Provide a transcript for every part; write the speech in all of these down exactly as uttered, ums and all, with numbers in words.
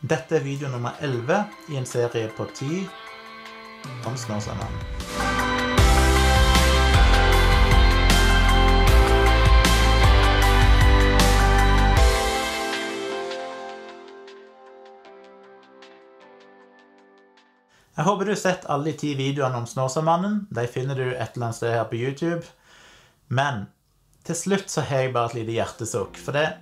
Dette er video nummer elleve i en serie på ti om Snåsamannen. Jeg håper du har sett alle de ti videoene om Snåsamannen. De finner du et eller annet sted her på YouTube. Men til slutt så har jeg bare et lite hjertesukk, for det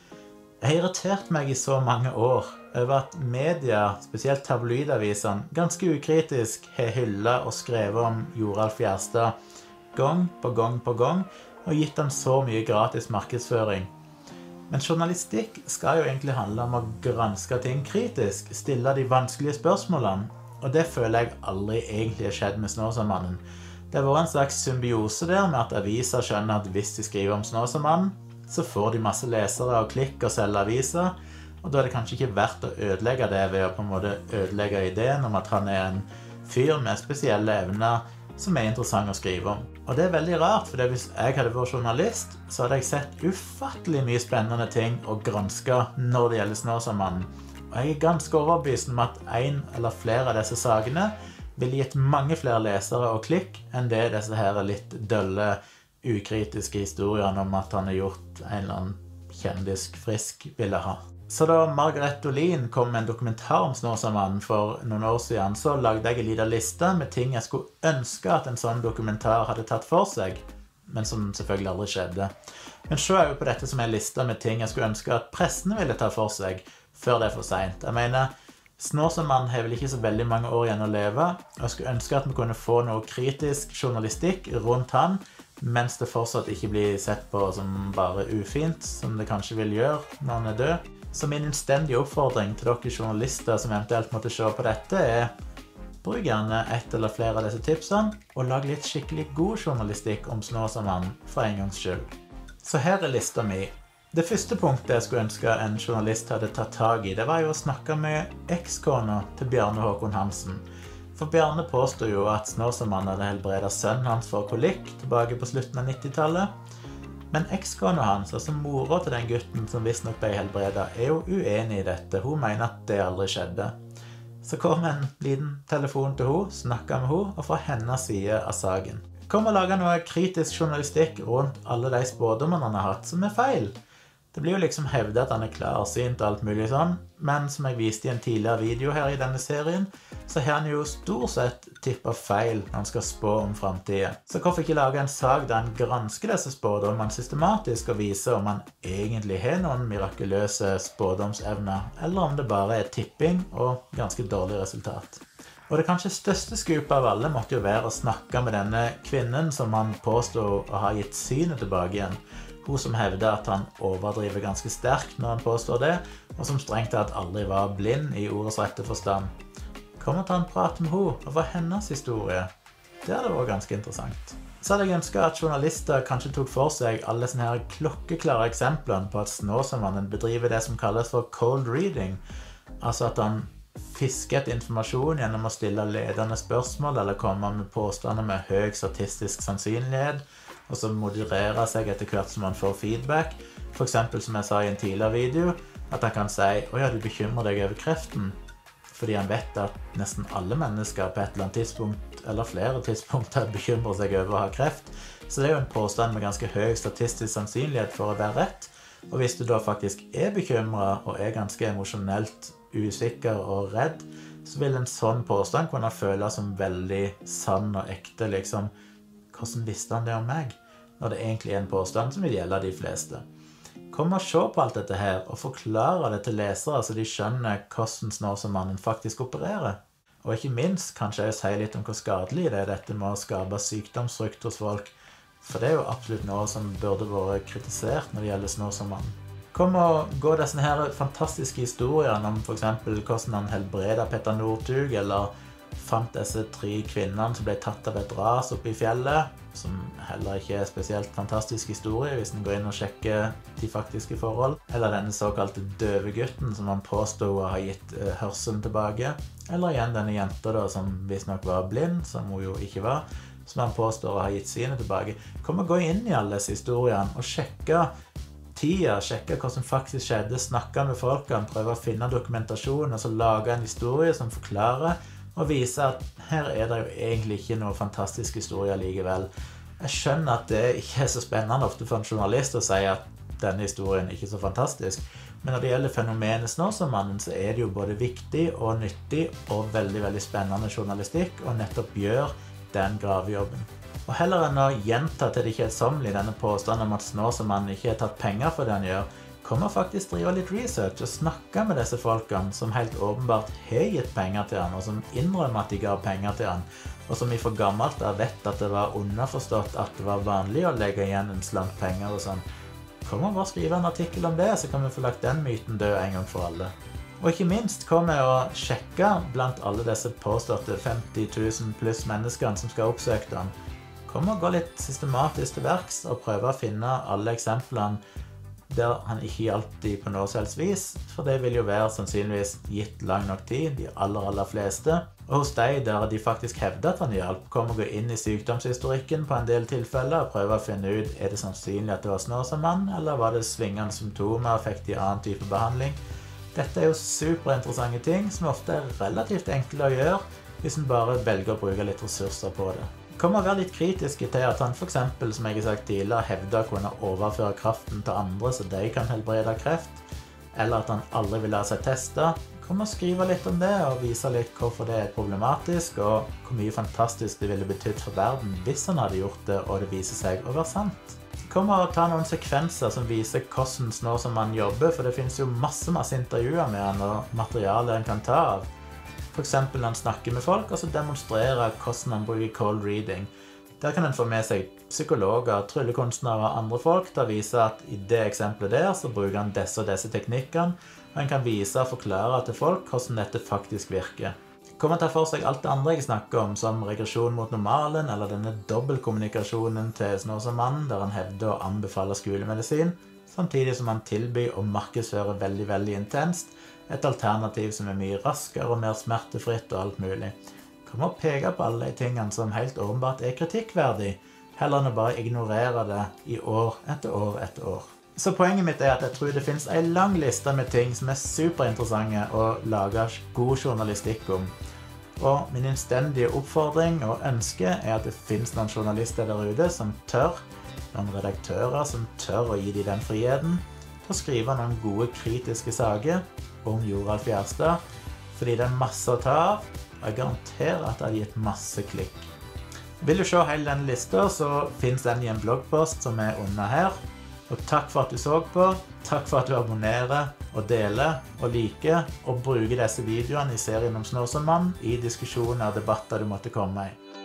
jeg har irritert meg i så mange år over at media, spesielt tabloidavisene, ganske ukritisk har hyllet og skrevet om Joralf Gjerstad gang på gang på gang og gitt han så mye gratis markedsføring. Men journalistikk skal jo egentlig handle om å granske ting kritisk, stille de vanskelige spørsmålene, og det føler jeg aldri egentlig har skjedd med Snåsamannen. Det har vært en slags symbiose der med at aviser skjønner at hvis de skriver om Snåsamannen, så får de masse lesere og klikk og selge aviser, og da er det kanskje ikke verdt å ødelegge det ved å på en måte ødelegge ideen om at han er en fyr med spesielle evner som er interessant å skrive om. Og det er veldig rart, for hvis jeg hadde vært journalist, så hadde jeg sett ufattelig mye spennende ting å granske når det gjelder Snåsamannen. Og jeg er ganske overbevist om at en eller flere av disse sakene ville gitt mange flere lesere og klikk enn det disse her litt dølle, ukritiske historiene om at han har gjort en eller annen kjendisk frisk ville ha. Så da Margaret Olin kom med en dokumentar om Snåsamannen for noen år siden, så lagde jeg en liten liste med ting jeg skulle ønske at en sånn dokumentar hadde tatt for seg, men som selvfølgelig aldri skjedde. Men så er jo på dette som en liste med ting jeg skulle ønske at pressene ville ta for seg, før det er for sent. Jeg mener, Snåsamannen har vel ikke så veldig mange år igjen å leve, og jeg skulle ønske at vi kunne få noe kritisk journalistikk rundt han, mens det fortsatt ikke blir sett på som bare ufint, som det kanskje vil gjøre når han er død. Så min innstendige oppfordring til dere journalister som eventuelt måtte se på dette er: bruk gjerne ett eller flere av disse tipsene, og lag litt skikkelig god journalistikk om Snåsamannen for en gangs skyld. Så her er lista mi. Det første punktet jeg skulle ønske en journalist hadde tatt tag i, det var jo å snakke med ekskona til Bjarne Håkon Hansen. For Bjarne påstod jo at Snåsamannen hadde helbredet sønnen hans for kolikk tilbake på slutten av nittitallet. Men ekskona hans, altså mora til den gutten som visstnok ble helbredet, er jo uenig i dette. Hun mener at det aldri skjedde. Så kom en liten telefon til henne, snakket med henne, og fra hennes side av saken. Kom og lage noe kritisk journalistikk rundt alle de spådommene han har hatt som er feil. Det blir jo liksom hevdet at han er klarsynt og alt mulig sånn, men som jeg viste i en tidligere video her i denne serien, så har han jo stort sett tippet feil når han skal spå om fremtiden. Så hvorfor ikke lage en sak der han gransker disse spådommene systematisk og viser om han egentlig har noen mirakuløse spådomsevner, eller om det bare er tipping og ganske dårlig resultat. Og det kanskje største skupet av alle måtte jo være å snakke med denne kvinnen som han påstod å ha gitt synet tilbake igjen. Hun som hevder at han overdriver ganske sterkt når han påstår det, og som strengt tatt aldri var blind i ordets rette forstand. Kom og ta en prat med henne, og for hennes historie. Det hadde vært ganske interessant. Så hadde jeg ønsket at journalister kanskje tok for seg alle sånne her klokkeklare eksemplene på at Snåsamannen bedriver det som kalles for cold reading, altså at han fisker etter informasjon gjennom å stille ledende spørsmål eller komme med påstander med høy statistisk sannsynlighet, og så moderere seg etter hvert som han får feedback. For eksempel, som jeg sa i en tidligere video, at han kan si: «Å ja, du bekymrer deg over kreften», fordi han vet at nesten alle mennesker på et eller annet tidspunkt, eller flere tidspunkter, bekymrer seg over å ha kreft. Så det er jo en påstand med ganske høy statistisk sannsynlighet for å være rett. Og hvis du da faktisk er bekymret og er ganske emosjonelt usikker og redd, så vil en sånn påstand kunne føles som veldig sann og ekte, liksom. Hvordan visste han det om meg? Når det egentlig er en påstand som vil gjelde de fleste. Kom og se på alt dette her, og forklare det til lesere så de skjønner hvordan Snåsamannen faktisk opererer. Og ikke minst kanskje jeg sier litt om hvor skadelig det er dette med å skape sykdomsfrykt hos folk, for det er jo absolutt noe som burde vært kritisert når det gjelder Snåsamannen. Kom og gå disse her fantastiske historiene om for eksempel hvordan han helbredet Petter Northug, eller fant disse tre kvinnene som ble tatt av et ras oppe i fjellet, som heller ikke er spesielt fantastisk historie hvis en går inn og sjekker de faktiske forhold. Eller denne såkalte døve gutten som han påstod å ha gitt uh, hørselen tilbake. Eller igjen denne jenta da, som visstnok var blind, som hun jo ikke var, som han påstår å ha gitt synet tilbake. Kom og gå inn i alle disse historiene og sjekke tida, sjekke hva som faktisk skjedde, snakke med folkene, prøve å finne dokumentasjon, altså lage en historie som forklarer, og vise at her er det jo egentlig ikke noe fantastisk historie likevel. Jeg skjønner at det ikke er så spennende ofte for en journalist å si at denne historien ikke er så fantastisk, men når det gjelder fenomenet Snåsamannen, så er det jo både viktig og nyttig og veldig, veldig spennende journalistikk, og nettopp gjør den gravejobben. Og heller enn å gjenta til det kjedsommelige denne påstanden om at Snåsamannen ikke har tatt penger for det han gjør, kommer faktisk drive litt research og snakke med disse folkene som helt åpenbart har gitt penger til han, og som innrømmer at de ga penger til han, og som ifra gammelt av vet at det var underforstått at det var vanlig å legge igjen en slant penger og sånn. Kom og bare skrive en artikkel om det, så kan vi få lagt den myten død en gang for alle. Og ikke minst kom jeg å sjekke blant alle disse påståtte femti tusen pluss menneskene som skal ha oppsøkt han. Kom og gå litt systematisk til verks og prøve å finne alle eksemplene der han ikke hjalp de på noe selvs vis, for det vil jo være sannsynligvis gitt lang nok tid, de aller, aller fleste. Og hos de der de faktisk hevder at han hjalp, kom og gå inn i sykdomshistorikken på en del tilfeller og prøve å finne ut, er det sannsynlig at det var Snåsamannen, eller var det svingende symptomer og fikk de annen type behandling? Dette er jo superinteressante ting som ofte er relativt enkle å gjøre, hvis en bare velger å bruke litt ressurser på det. Kom og være litt kritiske til at han for eksempel, som jeg har sagt tidligere, hevder å kunne overføre kraften til andre så de kan helbrede kreft, eller at han aldri vil la seg teste. Kom og skrive litt om det og vise litt hvorfor det er problematisk, og hvor mye fantastisk det ville betydd for verden hvis han hadde gjort det, og det viser seg å være sant. Kom og ta noen sekvenser som viser hvordan Snåsamannen jobber, for det finnes jo masse, masse intervjuer med han og materiale han kan ta av. For eksempel når han snakker med folk, og så demonstrerer hvordan han bruker cold reading. Der kan en få med seg psykologer, tryllekunstnere og andre folk til å vise at i det eksempelet der så bruker han disse og disse teknikkene, og en kan vise og forklare til folk hvordan dette faktisk virker. Kom og ta for seg alt det andre jeg snakker om, som regresjon mot normalen, eller denne dobbeltkommunikasjonen til Snåsamannen, der han hevder å anbefale skolemedisin, samtidig som han tilbyr og markedsfører veldig, veldig intenst, et alternativ som er mye raskere og mer smertefritt og alt mulig. Kom og peke på alle de tingene som helt åpenbart er kritikkverdig, heller enn å bare ignorere det i år etter år etter år. Så poenget mitt er at jeg tror det finnes en lang liste med ting som er superinteressante å lage god journalistikk om. Og min innstendige oppfordring og ønske er at det finnes noen journalister der ute som tør, noen redaktører som tør å gi dem den friheten, til å skrive noen gode kritiske saker om Joralf Gjerstad, fordi det er masse å ta av, og jeg garanterer at det har gitt masse klikk. Vil du se hele denne lista, så finnes den i en bloggpost som er under her. Og takk for at du så på, takk for at du abonnerer og deler og liker, og bruker disse videoene i serien om Snåsamannen i diskusjoner og debatter du måtte komme i.